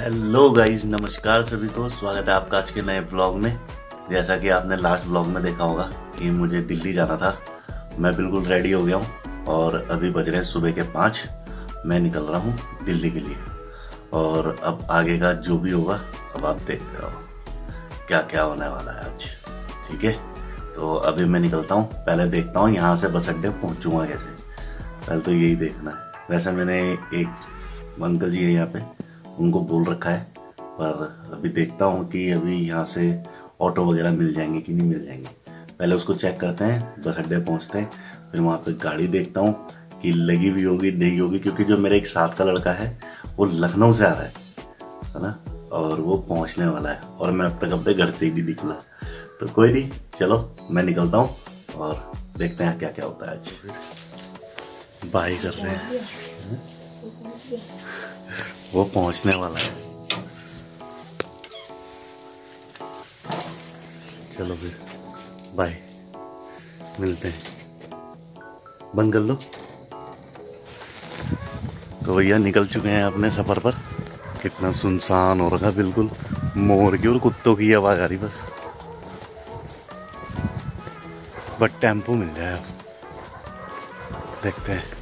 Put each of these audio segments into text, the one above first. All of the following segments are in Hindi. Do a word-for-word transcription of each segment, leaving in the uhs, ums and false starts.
हेलो गाइस, नमस्कार सभी को। स्वागत है आपका आज के नए ब्लॉग में। जैसा कि आपने लास्ट ब्लॉग में देखा होगा कि मुझे दिल्ली जाना था। मैं बिल्कुल रेडी हो गया हूँ और अभी बज रहे हैं सुबह के पाँच। मैं निकल रहा हूँ दिल्ली के लिए और अब आगे का जो भी होगा अब आप देखते रहो क्या क्या होने वाला है आज। ठीक है, तो अभी मैं निकलता हूँ। पहले देखता हूँ यहाँ से बस अड्डे पहुँचूँगा कैसे, पहले तो यही देखना है। वैसे मैंने एक अंकल जी है यहाँ पे, उनको बोल रखा है, पर अभी देखता हूँ कि अभी यहाँ से ऑटो वगैरह मिल जाएंगे कि नहीं मिल जाएंगे। पहले उसको चेक करते हैं, बस अड्डे पहुँचते हैं, फिर वहाँ पे गाड़ी देखता हूँ कि लगी भी होगी नहीं होगी, क्योंकि जो मेरे एक साथ का लड़का है वो लखनऊ से आ रहा है है ना, और वो पहुँचने वाला है और मैं अब तक अपने घर से ही नहीं निकला। तो कोई नहीं, चलो मैं निकलता हूँ और देखते हैं क्या क्या होता है आज। बाय कर रहे हैं, वो पहुंचने वाला है। चलो फिर बाय, मिलते हैं। बंद कर लो। तो भैया निकल चुके हैं अपने सफर पर। कितना सुनसान हो रखा, बिल्कुल मोर की और कुत्तों की आवाज आ रही बस। बट टेम्पो मिल जाए, देखते हैं।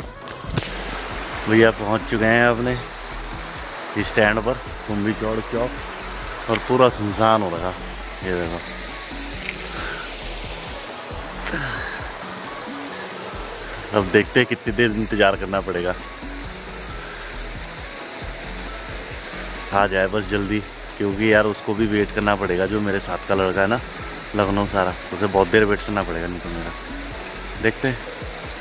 भैया पहुंच चुके हैं अपने स्टैंड पर, कुंभी चौड़ चौक, और पूरा सुनसान हो रहा। ये देखो, अब देखते हैं कितनी देर इंतजार करना पड़ेगा। आ जाए बस जल्दी, क्योंकि यार उसको भी वेट करना पड़ेगा। जो मेरे साथ का लड़का है ना लखनऊ सारा, उसे बहुत देर वेट करना पड़ेगा, नहीं तो मेरा। देखते हैं।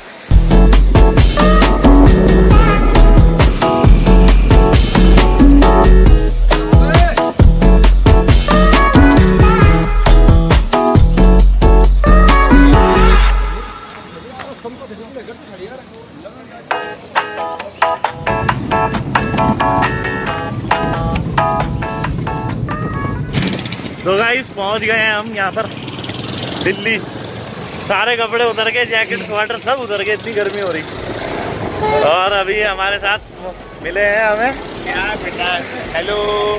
तो गाइस पहुंच गए हैं हम यहाँ पर दिल्ली। सारे कपड़े उतर गए, जैकेट स्वेटर सब उतर गए, इतनी गर्मी हो रही। और अभी हमारे साथ मिले हैं हमें क्या बेटा, हेलो।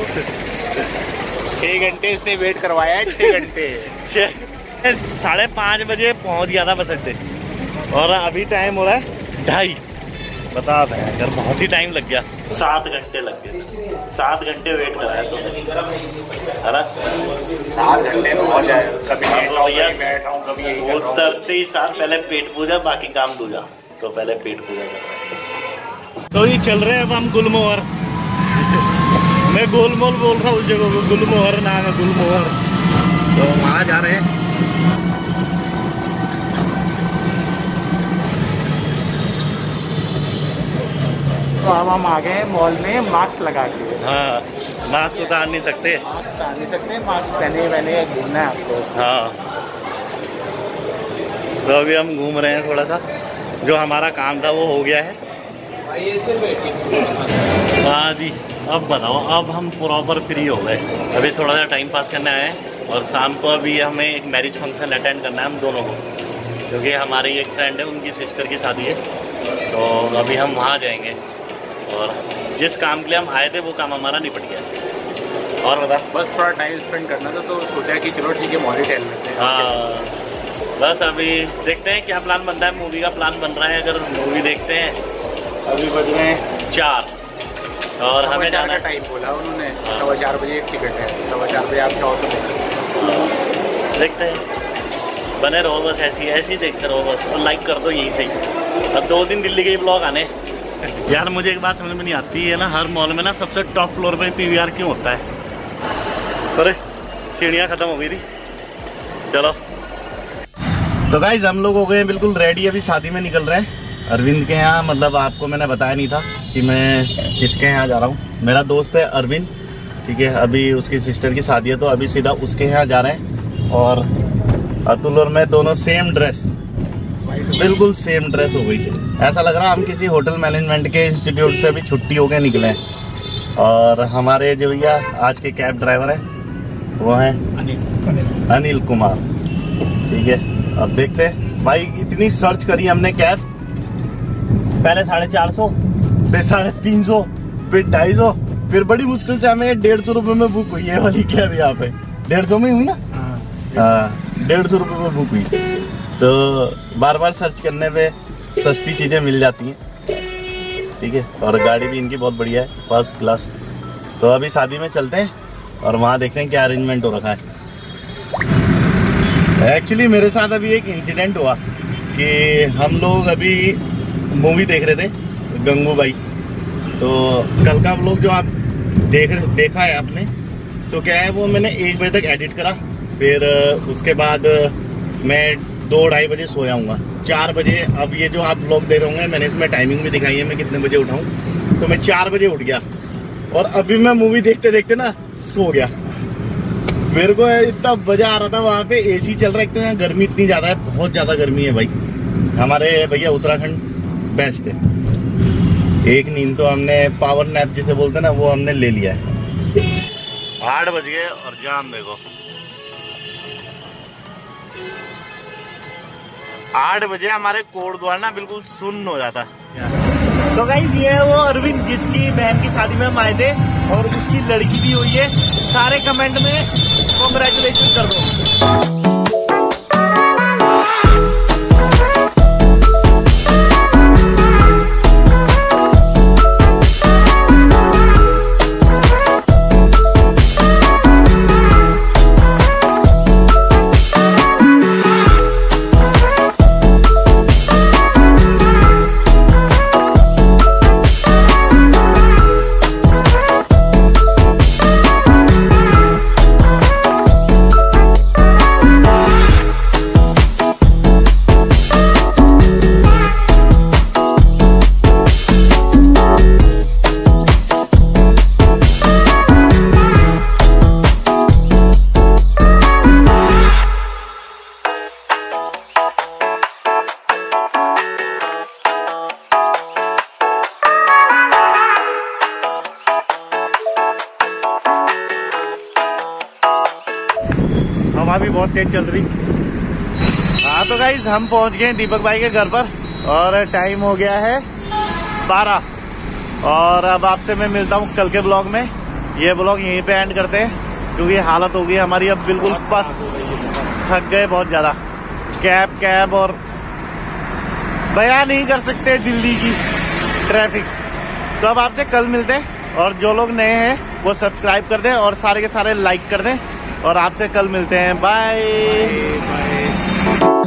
छः घंटे इसने वेट करवाया है, छः घंटे। साढ़े पाँच बजे पहुंच गया था बस अड्डे, और अभी टाइम हो रहा है ढाई। बता दें अगर बहुत ही टाइम लग गया, सात घंटे लग गए। सात घंटे वेट कराया तो है ना, सात घंटे में हो जाए। कभी बैठा हूँ, कभी उतरते ही साथ पहले पेट पूजा, बाकी काम दूजा। तो पहले पेट पूजा कर। तो ये चल रहे हैं अब हम गुलमोहर। मैं गोलमोल बोल रहा हूँ उस जगह को, गुलमोहर नाम है, गुलमोहर। तो वहाँ जा रहे हैं। तो अब हम आ गए हैं मॉल में मास्क लगा के। हाँ, मास्क उतार नहीं सकते, मास्क उतार नहीं सकते, मास्क पहने पहने घूमना है आपको। हाँ, तो अभी हम घूम रहे हैं थोड़ा सा। जो हमारा काम था वो हो गया है। हाँ जी, अब बताओ, अब हम प्रॉपर फ्री हो गए। अभी थोड़ा सा टाइम पास करने आए हैं, और शाम को अभी हमें एक मैरिज फंक्शन अटेंड करना है हम दोनों को, क्योंकि हमारी एक फ्रेंड है, उनकी सिस्टर की शादी है। तो अभी हम वहाँ जाएंगे, और जिस काम के लिए हम आए थे वो काम हमारा निपट गया। और बता, बस थोड़ा टाइम स्पेंड करना था, तो सोचा कि चलो ठीक है मॉल ही टहल लेते हैं। हाँ, बस अभी देखते हैं क्या प्लान बनता है। मूवी का प्लान बन रहा है, अगर मूवी देखते हैं। अभी बज रहे हैं चार, और हमें जाना का टाइम बोला उन्होंने। सवा चार बजे टिकट है, सवा चार बजे आप चाहो तो देख सकते हो। देखते हैं, बने रहो बस, ऐसी ऐसी देखते रहो बस, और लाइक कर दो यहीं से ही। अब दो दिन दिल्ली के ही ब्लॉग आने। यार मुझे एक बात समझ में नहीं आती है ना, हर मॉल में ना सबसे टॉप फ्लोर पे पीवीआर क्यों होता है? अरे सीढ़ियाँ खत्म हो गई थी। चलो तो गाइस हम लोग हो गए हैं बिल्कुल रेडी, अभी शादी में निकल रहे हैं अरविंद के यहाँ। मतलब आपको मैंने बताया नहीं था कि मैं किसके यहाँ जा रहा हूँ। मेरा दोस्त है अरविंद, ठीक है, अभी उसकी सिस्टर की शादी है, तो अभी सीधा उसके यहाँ जा रहे हैं। और अतुल और मैं दोनों सेम ड्रेस, बिल्कुल सेम ड्रेस हो गई है। ऐसा लग रहा है हम किसी होटल मैनेजमेंट के इंस्टीट्यूट से अभी छुट्टी हो के निकले हैं। और हमारे जो भैया आज के कैब ड्राइवर हैं वो हैं अनिल अनिल कुमार, ठीक है। अब देखते हैं भाई, इतनी सर्च करी हमने कैब, पहले साढ़े चार सौ, फिर साढ़े तीन सौ, फिर ढाई सौ, फिर बड़ी मुश्किल से हमें डेढ़ सौ रुपए में बुक हुई है वाली कैब यहाँ पे। डेढ़ सौ में हुई ना? हाँ, डेढ़ सौ रुपए में बुक हुई। तो बार बार सर्च करने पे सस्ती चीजें मिल जाती हैं, ठीक है। और गाड़ी भी इनकी बहुत बढ़िया है, फर्स्ट क्लास। तो अभी शादी में चलते हैं और वहाँ देखते हैं क्या अरेंजमेंट हो रखा है। एक्चुअली मेरे साथ अभी एक इंसिडेंट हुआ कि हम लोग अभी मूवी देख रहे थे गंगूबाई। तो कल का व्लॉग जो आप देख देखा है आपने, तो क्या है वो मैंने एक बजे तक एडिट करा, फिर उसके बाद मैं दो ढाई बजे सोया हूँगा। चार बजे अब ये जो आप व्लॉग दे रहे होंगे, मैंने इसमें टाइमिंग भी दिखाई है मैं कितने बजे उठाऊँ। तो मैं चार बजे उठ गया और अभी मैं मूवी देखते देखते ना सो गया। मेरे को इतना मजा आ रहा था, वहाँ पे एसी चल रहा है। एक तो यहाँ गर्मी इतनी ज्यादा है, बहुत ज्यादा गर्मी है भाई। हमारे भैया उत्तराखंड बेस्ट है। एक नींद तो हमने पावर नैप जिसे बोलते हैं ना, वो हमने ले लिया है। आठ बज गए और जाम देखो, आठ बजे हमारे कोटद्वार ना बिल्कुल सुन्न हो जाता। तो गाइस ये है वो अरविंद जिसकी बहन की शादी में हम आए थे और उसकी लड़की भी हुई है। सारे कमेंट में कॉन्ग्रेचुलेशन कर दो। हवा भी बहुत तेज चल रही। हाँ तो गाइज हम पहुंच गए दीपक भाई के घर पर और टाइम हो गया है बारह। और अब आपसे मैं मिलता हूँ कल के ब्लॉग में। ये ब्लॉग यहीं पे एंड करते हैं क्योंकि हालत हो गई हमारी अब बिल्कुल बस थक गए बहुत ज्यादा। कैब कैब और बयान नहीं कर सकते दिल्ली की ट्रैफिक। तो अब आपसे कल मिलते हैं और जो लोग नए हैं वो सब्सक्राइब कर दें और सारे के सारे लाइक कर दें और आपसे कल मिलते हैं। Bye bye.